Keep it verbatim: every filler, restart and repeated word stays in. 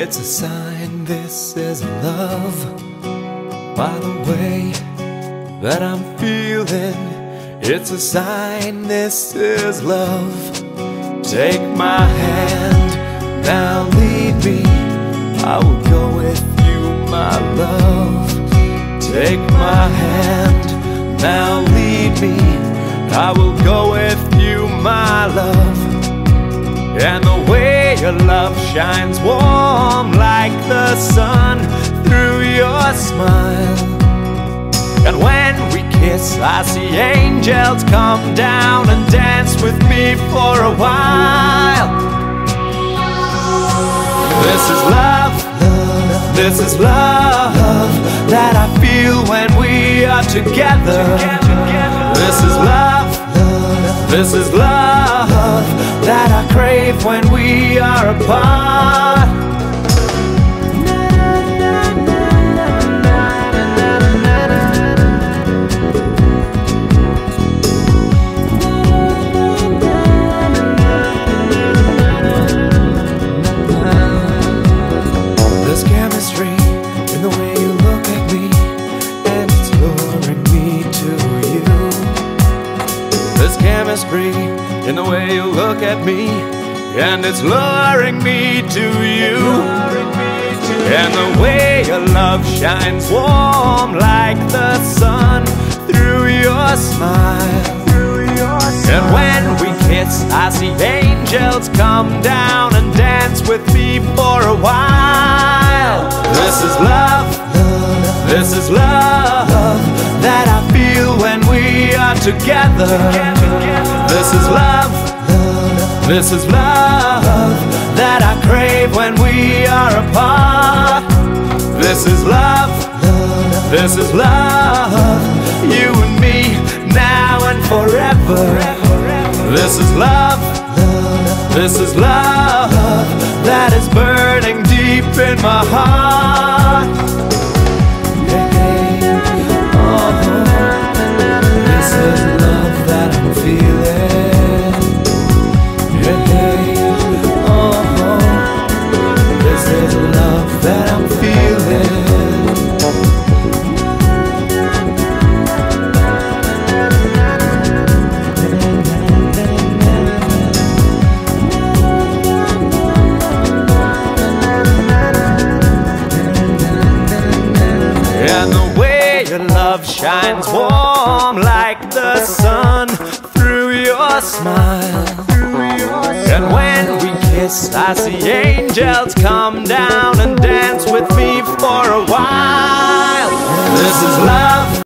It's a sign this is love. By the way that I'm feeling, it's a sign this is love. Take my hand, now lead me, I will go with you, my love. Take my hand, now lead me, I will go with you, my love. And the way your love shines warm like the sun through your smile. And when we kiss, I see angels come down and dance with me for a while. This is love, this is love that I feel when we are together. This is love, this is love that I crave when we are apart. There's chemistry in the way you look at me, and it's luring me to you. There's chemistry in the way you look at me, and it's luring me to you. And the way your love shines warm like the sun through your smile. And when we kiss, I see angels come down and dance with me for a while. This is love, this is love that I feel when we are together. This is love, this is love that I crave when we are apart. This is love, this is love, you and me, now and forever. This is love, this is love that is burning deep in my heart. Oh, this is love that I'm feeling. Oh, this is love that I'm feeling. And the way your love shines warm like the sun through your smile. And when we kiss, I see angels come down and dance with me for a while. This is love.